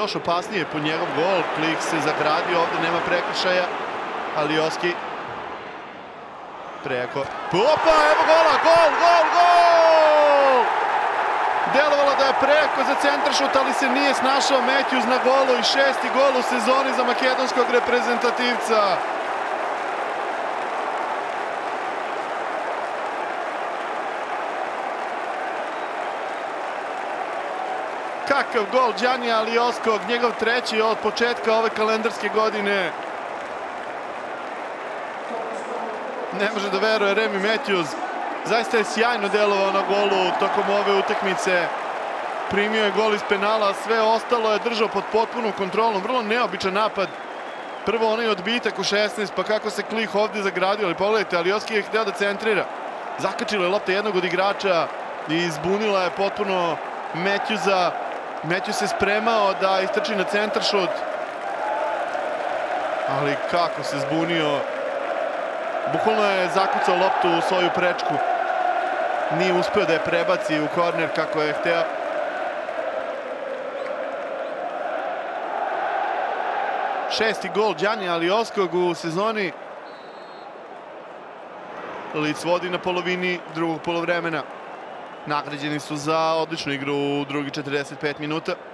još opasnije po njegov gol. Klik se zagradio, ovde nema prekršaja. Alioski preko. Opa, evo gola, gol! Delovalo da je preko za centaršut, ali se nije snašao Matthews na golu i 6. gol u sezoni za makedonskog reprezentativca. Kakav gol Đanija Alioskog, njegov 3. od početka ove kalendarske godine. Ne može da veruje Remi Matthews. Zaista je sjajno delovao na golu tokom ove utakmice. Primio je gol iz penala, sve ostalo je držao pod potpunom kontrolom. Vrlo neobičan napad. Prvo onaj odbitak u 16, pa kako se Klik ovde zagradio. Ali pogledajte, Alioski je hteo da centrira. Zakačila je lopta jednog od igrača i izbunila je potpuno Matthewsa. Matthews se spremao da istrči na centaršut. Ali kako se zbunio. Bukvalno je zakucao loptu u svoju prečku. Nije uspeo da je prebaci u korner kako je hteo. Šesti gol Đanija Alioskog u sezoni. Lic vodi na polovini drugog polovremena. Nagrađeni su za odličnu igru u drugi 45 minuta.